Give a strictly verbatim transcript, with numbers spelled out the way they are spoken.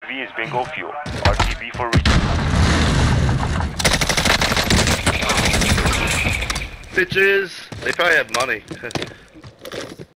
V is bingo fuel. R T B for reach. Bitches! They probably have money.